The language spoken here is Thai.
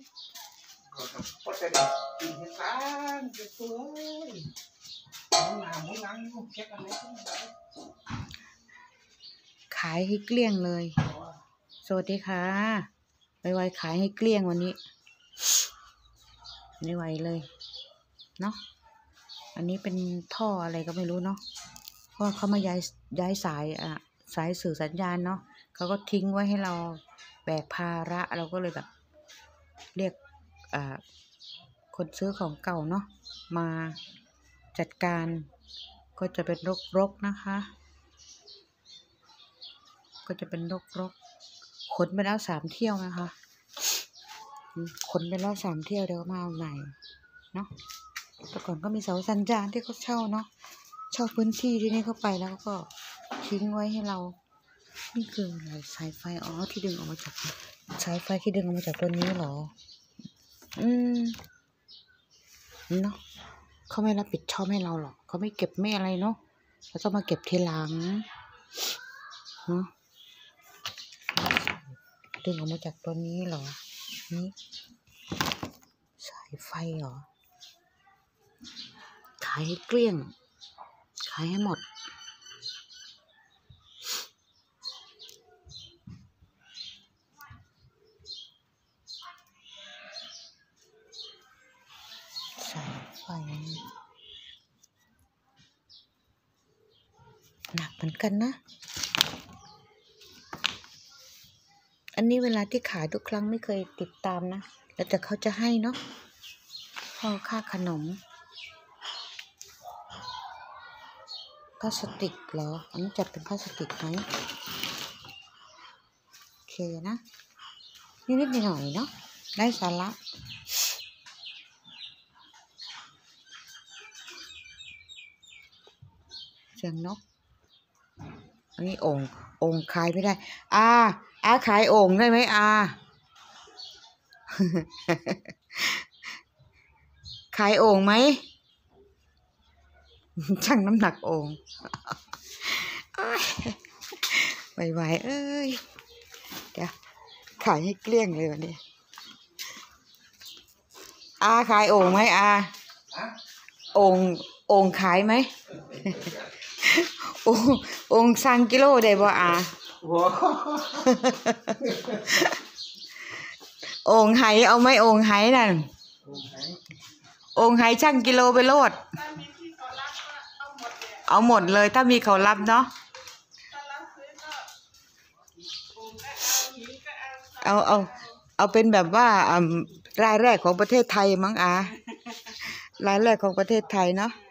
ก็จะได้กินให้ร้านสวยๆหมูนังเช็คอะไรก็ได้ขายให้เกลี้ยงเลยสวัสดีค่ะไวๆขายให้เกลี้ยงวันนี้ไม่ไหวเลยเนาะอันนี้เป็นท่ออะไรก็ไม่รู้เนาะเพราะเขามาย้ายสายสื่อสัญญาณเนาะเขาก็ทิ้งไว้ให้เราแบกภาระเราก็เลยแบบเรียกคนซื้อของเก่าเนาะมาจัดการก็จะเป็นรกนะคะก็จะเป็นรกขนไปแล้ว3 เที่ยวนะคะขนไปแล้ว3 เที่ยวเดี๋ยวมาเอาใหม่เนาะแต่ก่อนก็มีเสาสัญญาณที่เขาเช่าเนาะเช่าพื้นที่ที่นี่เข้าไปแล้วก็ทิ้งไว้ให้เรานี่คืออะไรสายไฟที่ดึงออกมาจากสายไฟที่ดึงออกมาจากตัวนี้เหรอเนาะเขาไม่รับผิดชอบให้เราหรอกเขาไม่เก็บไม่อะไรเนาะเราต้องมาเก็บทีหลังเนาะดึงออกมาจากตัวนี้เหรอนี่สายไฟเหรอขายให้เกลี้ยงขายให้หมดสายไฟหนักเหมือนกันนะอันนี้เวลาที่ขายทุกครั้งไม่เคยติดตามนะแล้วแต่เขาจะให้เนาะพอค่าขนมพลาสติกเหรออันนี้จัดเป็นพลาสติกไหมโอเคนะนิดหน่อยเนาะได้สาระเสียงนกอันนี้โอ่งขายไม่ได้ขายโอ่งได้ไหมขายโอ่งไหมชั่งน้ำหนักโอ่งไหวเอ้ยเดี๋ยวขายให้เกลี้ยงเลยวันนี้ขายโอ่งไหมโอ่งขายไหมโอ่งสั่งกิโลได้บ่โอ่งไหเอาไหมโอ่งไหนั่นโอ่งไหช่างกิโลไปโลดเอาหมดเลยถ้ามีเขารับเนาะเอาเป็นแบบว่ารายแรกของประเทศไทยมั้งรายแรกของประเทศไทยเนาะ